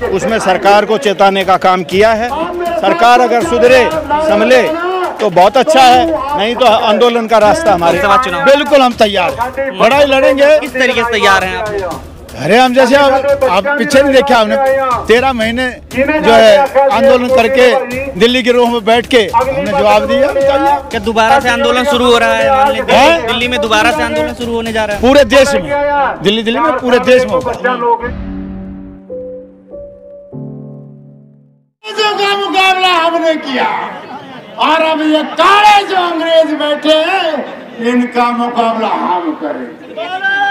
उसमें सरकार को चेताने का काम किया है। सरकार अगर सुधरे संभले तो बहुत अच्छा है, नहीं तो आंदोलन का रास्ता हमारे चुनाव बिल्कुल हम तैयार, लड़ाई लड़ेंगे। किस तरीके से तैयार हैं आप? अरे हम जैसे आप पीछे नहीं देखा हमने 13 महीने जो है आंदोलन करके दिल्ली के रूह में बैठ के हमने जवाब दिया। क्या दोबारा से आंदोलन शुरू हो रहा है? मान लीजिए दिल्ली में दोबारा से आंदोलन शुरू होने जा रहा है पूरे देश में, दिल्ली में पूरे देश में होगा। का मुकाबला हमने किया और अब ये काले जो अंग्रेज बैठे हैं इनका मुकाबला हम करेंगे।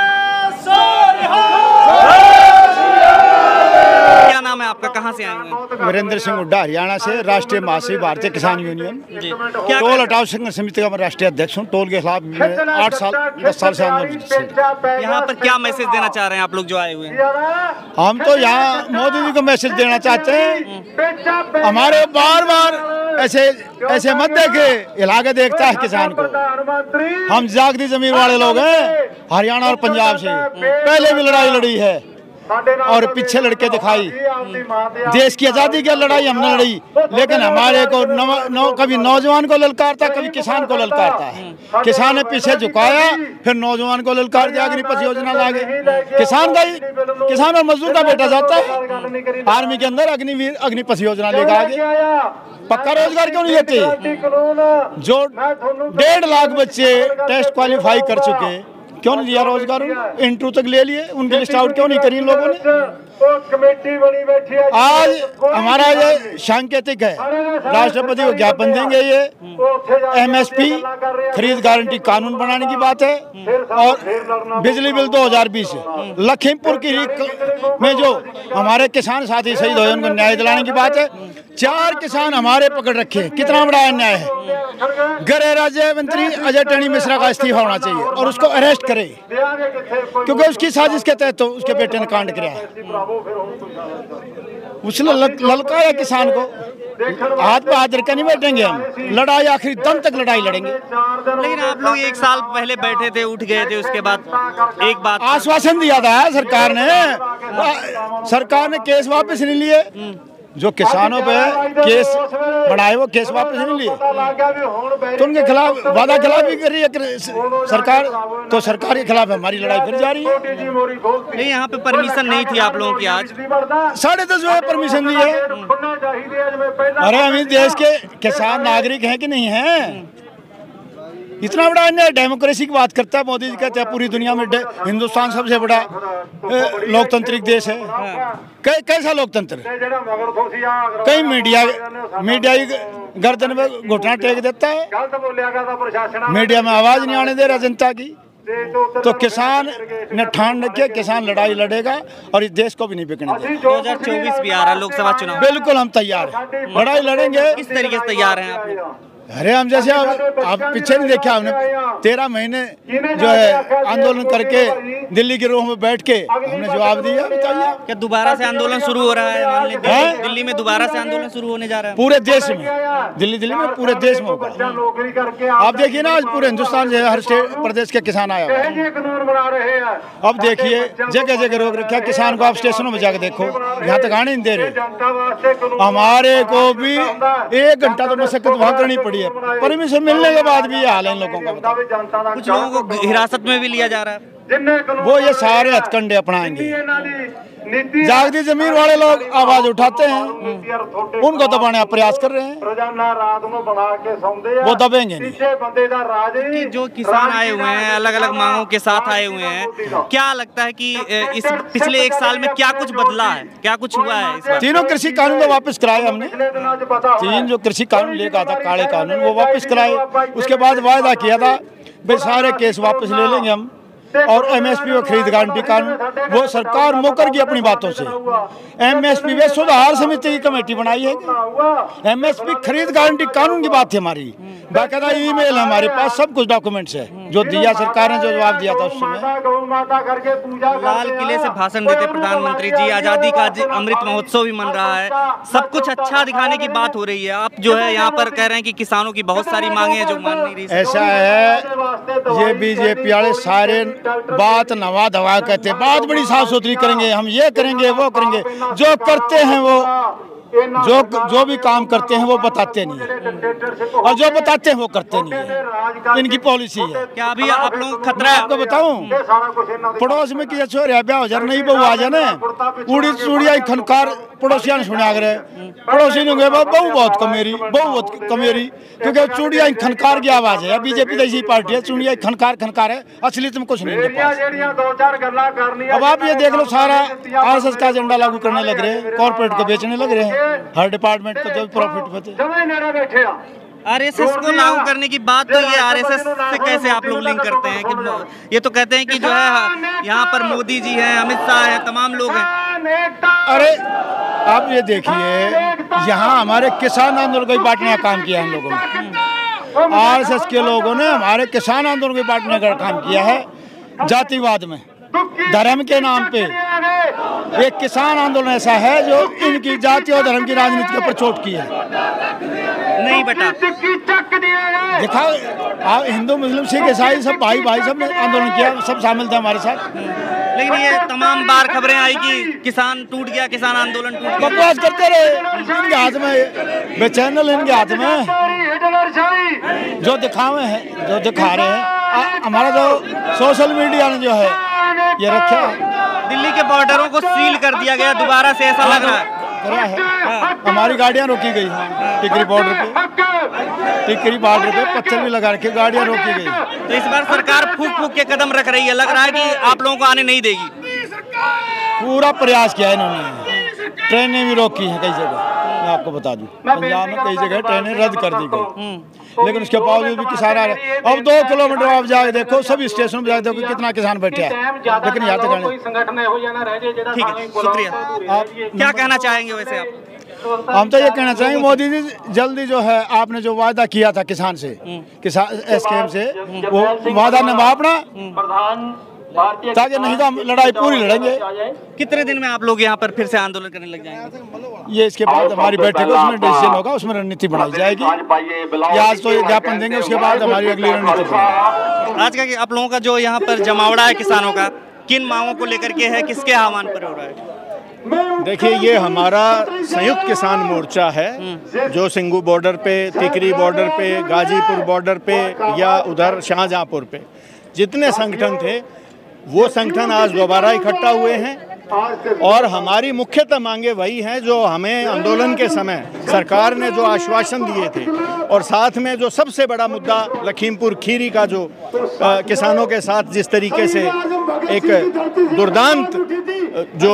क्या नाम है आपका, कहाँ से आए हैं? वीरेंद्र सिंह हुड्डा, हरियाणा से, राष्ट्रीय महासचिव भारतीय किसान यूनियन। टोल हटाओ संघर्ष समिति का मैं राष्ट्रीय अध्यक्ष हूँ। टोल के खिलाफ 10 साल से आंदोलन। यहाँ पर क्या मैसेज देना चाह रहे हैं आप लोग जो आए हुए हैं? हम तो यहाँ मोदी जी को मैसेज देना चाहते हैं, हमारे बार ऐसे मत देखे, हिला के देखता है किसान को। हम जागती जमीन वाले लोग हैं, हरियाणा और पंजाब से पहले भी लड़ाई लड़ी है और पीछे लड़के दिखाई। देश की आजादी की लड़ाई हमने लड़ी, लेकिन हमारे को कभी नौजवान को ललकारता, कभी किसान को ललकारता है। किसान ने पीछे झुकाया, फिर नौजवान को ललकार दिया, अग्निपथ योजना लागे। किसान और मजदूर का बेटा जाता है आर्मी के अंदर, अग्निपथ योजना लेकर आगे। पक्का रोजगार क्यों नहीं देते? जो 1.5 लाख बच्चे टेस्ट क्वालिफाई कर चुके, क्यों नहीं दिया रोजगार? इंटरव्यू तक ले लिए, उनकी लिस्ट आउट क्यों नहीं करी इन लोगों ने? आज हमारा ये सांकेतिक है, राष्ट्रपति को ज्ञापन देंगे। ये MSP खरीद गारंटी कानून बनाने की बात है और बिजली बिल 2020 लखीमपुर की में जो हमारे किसान साथी शहीद हुए उनको न्याय दिलाने की बात है। 4 किसान हमारे पकड़ रखे, कितना बड़ा अन्याय है। गृह राज्य मंत्री अजय टनी मिश्रा का इस्तीफा होना चाहिए और उसको अरेस्ट करे, क्योंकि उसकी साजिश के तहत तो उसके बेटे ने कांड किया। उसने ललकाया किसान को, हाथ पे हाथ रखकर नहीं बैठेंगे हम, लड़ाई आखिरी दम तक लड़ाई लड़ेंगे। लेकिन आप लोग 1 साल पहले बैठे थे, उठ गए थे, उसके बाद एक बात आश्वासन दिया था सरकार ने केस वापस नहीं लिए। जो किसानों पे केस बढ़ाए वो केस वापस नहीं लिए, तो उनके खिलाफ वादा खिलाफ भी कर रही है सरकार, तो सरकार के खिलाफ हमारी लड़ाई फिर जारी है। नहीं, यहाँ पे परमिशन नहीं थी आप लोगों की, आज 10:30 बजे परमिशन दी है। अरे हम इस देश के किसान नागरिक हैं कि नहीं हैं? इतना बड़ा अन्याय, डेमोक्रेसी की बात करता है मोदी जी, कहते हैं पूरी दुनिया में हिंदुस्तान सबसे बड़ा लोकतांत्रिक देश है। कैसा लोकतंत्र? कई मीडिया की गर्दन में घुटना टेक देता है, मीडिया में आवाज नहीं आने दे रहा जनता की। तो किसान ने ठान रखी है, किसान लड़ाई लड़ेगा और इस देश को भी नहीं बिकने देगा। 2024 भी आ रहा है, लोकसभा चुनाव, बिल्कुल हम तैयार हैं, लड़ाई लड़ेंगे। किस तरीके से तैयार हैं आप? अरे हम जैसे आप पीछे नहीं देखा हमने 13 महीने जो है आंदोलन करके दिल्ली के रूह में बैठ के हमने जवाब दिया। बताइए, क्या दोबारा से आंदोलन शुरू हो रहा है? मान लीजिए दिल्ली में दोबारा से आंदोलन शुरू होने जा रहा है पूरे देश में, दिल्ली में पूरे देश में होगा। आप देखिए ना, आज पूरे हिंदुस्तान से हर स्टेट प्रदेश के किसान आया हुआ। अब देखिए जगह जगह रोक रखा किसान को, आप स्टेशनों में जाकर देखो, यहाँ तक आने नहीं दे रहे। हमारे को भी 1 घंटा तो मशक्कत वहाँ करनी पड़ी, परमिशन मिलने के बाद भी ये हाल है इन लोगों का। कुछ लोगों को हिरासत में भी लिया जा रहा है, वो ये सारे हथकंडे अपनाएंगे। जागती जमीन वाले लोग आवाज उठाते हैं, उनको दबाने का प्रयास कर रहे हैं, वो दबेंगे नहीं। कि जो किसान आए हुए हैं, अलग अलग मांगों के साथ आए हुए हैं, क्या लगता है कि इस पिछले 1 साल में क्या कुछ बदला है, क्या कुछ हुआ है इस बार? 3 कृषि कानून वापस कराए हमने, 3 जो कृषि कानून लेकर था काले कानून, वो वापस कराए। उसके बाद वायदा किया था भाई सारे केस वापस ले लेंगे हम, और MSP व खरीद गारंटी कानून, वो सरकार मुकर गई अपनी बातों से। MSP वे सुधार समिति की कमेटी बनाई है। MSP खरीद गारंटी कानून की बात थी हमारी, बाकायदा ईमेल हमारे पास, सब कुछ डॉक्यूमेंट्स है जो दिया सरकार ने, जो जवाब दिया था उस समय। माता करके पूजा लाल किले से भाषण देते प्रधानमंत्री जी, आजादी का अमृत महोत्सव भी मन रहा है, सब कुछ अच्छा दिखाने की बात हो रही है। आप जो है यहाँ पर कह रहे हैं कि किसानों की बहुत सारी मांगे हैं जो मान नहीं रही। ऐसा है, ये बीजेपी वाले सारे बात नवा दवा कहते हैं, बात बड़ी साफ सुथरी करेंगे, हम ये करेंगे वो करेंगे, जो करते हैं वो जो भी काम करते हैं वो बताते नहीं है, और जो बताते हैं वो करते नहीं है, इनकी पॉलिसी है। क्या अभी आप लोगों को खतरा है? आपको बताऊं, पड़ोस में किसी छोरे ब्याह हो जा नहीं बहु आ जाने पूरी चूड़िया खनकार पड़ोसिया ने सुना करे, पड़ोसी ने बहु बहुत कमेरी क्योंकि चूड़िया खनकार की आवाज है। बीजेपी जैसी पार्टी है, चूड़िया खनकार है, असली तुम कुछ नहीं है पास। अब आप ये देख लो, सारा आरएसएस का एजेंडा लागू करने लग रहे हैं, कॉर्पोरेट को बेचने लग रहे हैं, हर डिपार्टमेंट को जो प्रॉफिट होते। आरएसएस को लागू करने की बात, तो ये आरएसएस से कैसे आप लोग लिंक करते हैं कि ये तो कहते हैं कि जो है यहाँ पर मोदी जी हैं, अमित शाह हैं, तमाम लोग हैं। अरे आप ये देखिए, यहाँ हमारे किसान आंदोलन को बांटने का काम किया है इन लोगों ने, आरएसएस के लोगों ने हमारे किसान आंदोलन को बांटने का काम किया है, जातिवाद में, धर्म के नाम पे। एक किसान आंदोलन ऐसा है जो इनकी जाति और धर्म की राजनीति के ऊपर चोट की है। नहीं बेटा, देखा आप, हिंदू मुस्लिम सिख ईसाई सब भाई सब ने आंदोलन किया, सब शामिल थे हमारे साथ। लेकिन ये तमाम बार खबरें आई कि किसान टूट गया, किसान आंदोलन टूट गया। बकवास करते रहे, इनके हाथ में बेचैनल, इनके हाथ में जो दिखावे हैं, जो दिखा रहे हैं। हमारा जो सोशल मीडिया ने जो है ये रखा है, दिल्ली के बॉर्डरों को सील कर दिया गया दोबारा से, ऐसा लग रहा है। हमारी गाड़ियां रोकी गई हैं टिकरी बॉर्डर पे पत्थर भी लगा रखे, गाड़ियां रोकी गई। तो इस बार सरकार फूक के कदम रख रही है, लग रहा है कि आप लोगों को आने नहीं देगी। पूरा प्रयास किया है इन्होंने, ट्रेनें भी रोकी हैं कई जगह, मैं आपको बता दूं, पंजाब में कई जगह ट्रेनें रद्द कर दी गई, लेकिन उसके बावजूद भी किसान आ रहे। अब 2 किलोमीटर आप जाके देखो, सभी स्टेशन पे जाके देखो कितना किसान बैठे हैं, लेकिन यहाँ तक ठीक है, शुक्रिया। आप क्या कहना चाहेंगे वैसे आप? हम तो ये कहना चाहेंगे, मोदी जी जल्दी जो है आपने जो वादा किया था किसान से, किसान स्कीम से, वो वादा निभाना, ताकि नहीं तो हम लड़ाई पूरी लड़ेंगे। कितने दिन में आप लोग यहाँ पर फिर से आंदोलन करने लग जाएंगे? ये इसके बाद हमारी बैठक है, उसमें डिसीजन होगा, उसमें रणनीति बनाई जाएगी। आज तो ज्ञापन देंगे, उसके बाद हमारी अगली रणनीति बनेगी। आज का आप लोगों का जो यहाँ पर जमावड़ा है किसानों का, किन मांगों को लेकर के है, किसके आह्वान पर हो रहा है? देखिए, ये हमारा संयुक्त किसान मोर्चा है जो सिंगू बॉर्डर पे, टिकरी बॉर्डर पे, गाजीपुर बॉर्डर पे या उधर शाहजहांपुर पे जितने संगठन थे वो संगठन आज दोबारा इकट्ठा हुए हैं, और हमारी मुख्यतः मांगे वही हैं जो हमें आंदोलन के समय सरकार ने जो आश्वासन दिए थे, और साथ में जो सबसे बड़ा मुद्दा लखीमपुर खीरी का जो किसानों के साथ जिस तरीके से एक दुर्दांत जो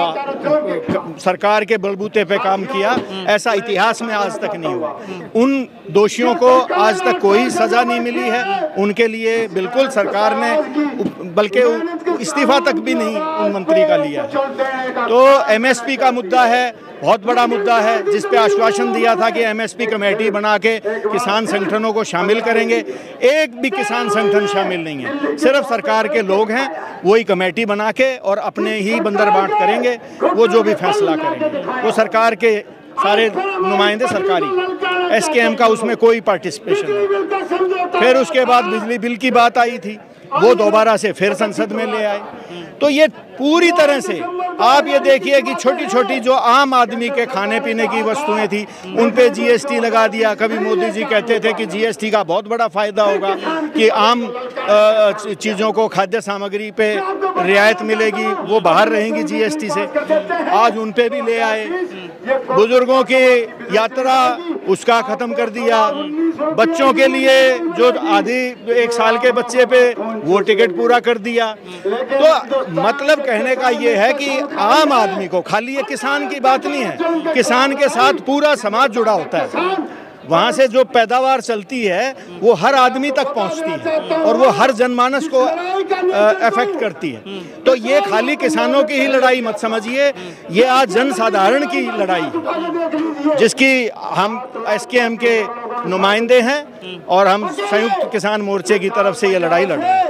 सरकार के बलबूते पे काम किया, ऐसा इतिहास में आज तक नहीं हुआ। उन दोषियों को आज तक कोई सजा नहीं मिली है, उनके लिए बिल्कुल सरकार ने बल्कि इस्तीफा तक भी नहीं उन मंत्री का लिया है। तो एमएसपी का मुद्दा है, बहुत बड़ा मुद्दा है, जिस पे आश्वासन दिया था कि एमएसपी कमेटी बना के किसान संगठनों को शामिल करेंगे। एक भी किसान संगठन शामिल नहीं है, सिर्फ सरकार के लोग हैं, वही कमेटी बना के और अपने ही बंदरबांट करेंगे, वो जो भी फैसला करेंगे। वो सरकार के सारे नुमाइंदे सरकारी, एसकेएम का उसमें कोई पार्टिसिपेशन नहीं। फिर उसके बाद बिजली बिल की बात आई थी, वो दोबारा से फिर संसद में ले आए। तो ये पूरी तरह से आप ये देखिए कि छोटी छोटी जो आम आदमी के खाने पीने की वस्तुएं थी उन पे जीएसटी लगा दिया। कभी मोदी जी कहते थे कि जीएसटी का बहुत बड़ा फायदा होगा, कि आम चीज़ों को, खाद्य सामग्री पे रियायत मिलेगी, वो बाहर रहेंगी जीएसटी से। आज उन पे भी ले आए। बुजुर्गों की यात्रा उसका ख़त्म कर दिया। बच्चों के लिए जो आधी 1 साल के बच्चे पे वो टिकट पूरा कर दिया। तो मतलब कहने का ये है कि आम आदमी को, खाली ये किसान की बात नहीं है, किसान के साथ पूरा समाज जुड़ा होता है। वहाँ से जो पैदावार चलती है वो हर आदमी तक पहुँचती है और वो हर जनमानस को अफेक्ट करती है। तो ये खाली किसानों की ही लड़ाई मत समझिए, ये आज जनसाधारण की लड़ाई है, जिसकी हम एसकेएम के नुमाइंदे हैं और हम संयुक्त किसान मोर्चे की तरफ से ये लड़ाई लड़ रहे हैं।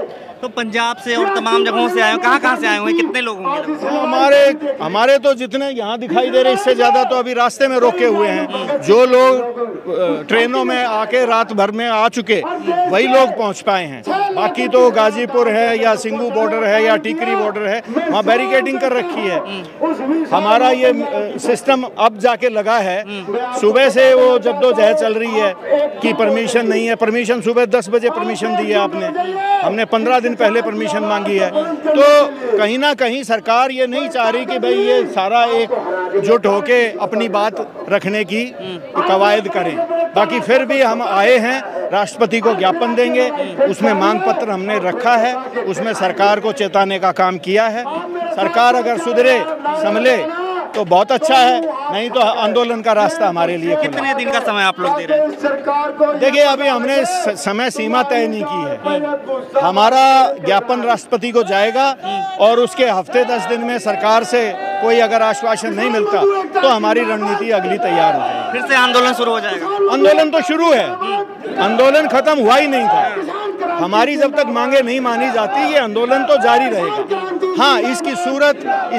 तो पंजाब से और तमाम जगहों से आए हो, कहाँ से आए हुए, कितने लोग होंगे? हमारे तो जितने यहाँ दिखाई दे रहे, इससे ज़्यादा तो अभी रास्ते में रोके हुए हैं। जो लोग ट्रेनों में आके रात भर में आ चुके, वही लोग पहुँच पाए हैं। बाकी तो गाजीपुर है या सिंगू बॉर्डर है या टिकरी बॉर्डर है, वहाँ बैरिकेडिंग कर रखी है। हमारा ये सिस्टम अब जाके लगा है। सुबह से वो जद्दोजहद चल रही है कि परमिशन नहीं है। परमिशन सुबह 10 बजे परमिशन दी है आपने, हमने 15 दिन पहले परमिशन मांगी है। तो कहीं ना कहीं सरकार ये नहीं चाह रही कि भाई ये सारा एकजुट होके अपनी बात रखने की कवायद करें। बाकी फिर भी हम आए हैं, राष्ट्रपति को ज्ञापन देंगे, उसमें मांग पत्र हमने रखा है, उसमें सरकार को चेताने का काम किया है। सरकार अगर सुधरे संभले तो बहुत अच्छा है, नहीं तो आंदोलन का रास्ता हमारे लिए खुला। कितने दिन का समय आप लोग दे रहे हैं? देखिए, अभी हमने समय सीमा तय नहीं की है। हमारा ज्ञापन राष्ट्रपति को जाएगा और उसके हफ्ते 10 दिन में सरकार से कोई अगर आश्वासन नहीं मिलता तो हमारी रणनीति अगली तैयार हो जाएगी। फिर से आंदोलन शुरू हो जाएगा? आंदोलन तो शुरू है, आंदोलन खत्म हुआ ही नहीं था। हमारी जब तक मांगे नहीं मानी जाती, ये आंदोलन तो जारी रहेगा। हाँ, इसकी सूरत,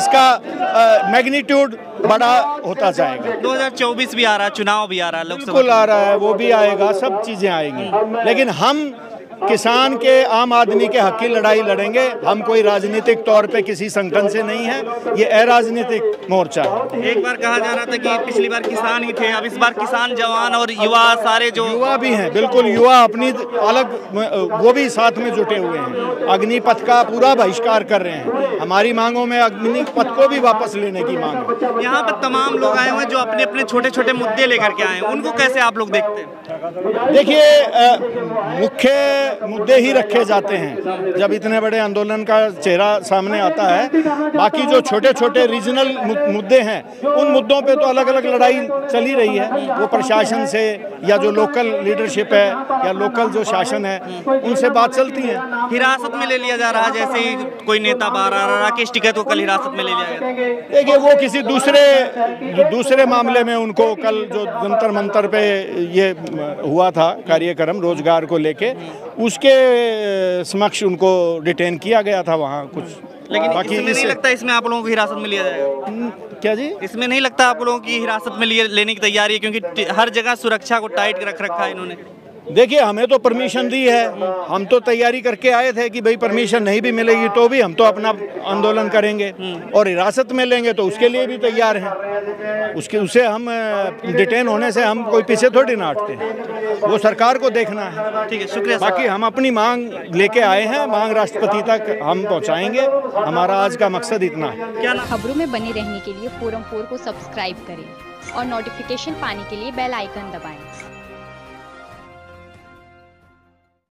इसका मैग्नीट्यूड बड़ा होता जाएगा। 2024 भी आ रहा है, चुनाव भी आ रहा है, लोकसभा बिल्कुल आ रहा है, वो भी आएगा, सब चीजें आएंगी। लेकिन हम किसान के, आम आदमी के हक की लड़ाई लड़ेंगे। हम कोई राजनीतिक तौर पे किसी संगठन से नहीं है, ये अराजनीतिक मोर्चा है। एक बार कहा जा रहा था कि पिछली बार किसान ही थे, अब इस बार किसान, जवान और युवा सारे जो युवा भी हैं, बिल्कुल युवा अपनी अलग, वो भी साथ में जुटे हुए हैं। अग्निपथ का पूरा बहिष्कार कर रहे हैं। हमारी मांगों में अग्निपथ को भी वापस लेने की मांग है। यहाँ पर तमाम लोग आए हुए हैं जो अपने अपने छोटे छोटे मुद्दे लेकर के आए हैं, उनको कैसे आप लोग देखते हैं? देखिए, मुख्य मुद्दे ही रखे जाते हैं जब इतने बड़े आंदोलन का चेहरा सामने आता है। बाकी जो छोटे छोटे रीजनल मुद्दे हैं, उन मुद्दों पे तो अलग अलग लड़ाई चली रही है। वो प्रशासन से या जो लोकल लीडरशिप है या लोकल जो शासन है, उनसे बात चलती है। हिरासत में ले लिया जा रहा है, जैसे ही कोई नेता बाहर आ रहा, राकेश टिकैत को कल हिरासत में ले लिया गया। देखिए, वो किसी दूसरे मामले में उनको कल जो जंतर मंतर पे ये हुआ था कार्यक्रम रोजगार को लेके, उसके समक्ष उनको डिटेन किया गया था वहाँ कुछ। लेकिन इसमें नहीं लगता इसमें आप लोगों को हिरासत में लिया जाएगा? क्या जी? इसमें नहीं लगता आप लोगों की हिरासत में लेने की तैयारी है, क्योंकि हर जगह सुरक्षा को टाइट रख रखा है इन्होंने? देखिए, हमें तो परमिशन दी है, हम तो तैयारी करके आए थे कि भाई परमिशन नहीं भी मिलेगी तो भी हम तो अपना आंदोलन करेंगे, और हिरासत में लेंगे तो उसके लिए भी तैयार हैं। उसे हम डिटेन होने से हम कोई पीछे थोड़ी ना हटते हैं, वो सरकार को देखना है। ठीक है, शुक्रिया। बाकी हम अपनी मांग लेके आए हैं, मांग राष्ट्रपति तक हम पहुंचाएंगे। हमारा आज का मकसद इतना है। क्या खबरों में बने रहने के लिए फोरम 4 को सब्सक्राइब करें और नोटिफिकेशन पाने के लिए बेल आइकन दबाएं।